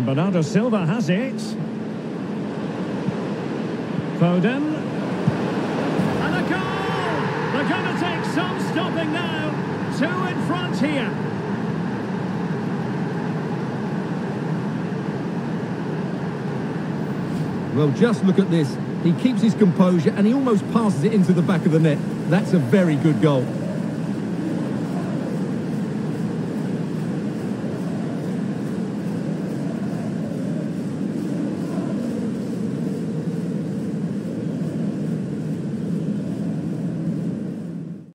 And Bernardo Silva has it. Foden. And a goal! They're going to take some stopping now. 2 in front here. Well, just look at this. He keeps his composure and he almost passes it into the back of the net. That's a very good goal.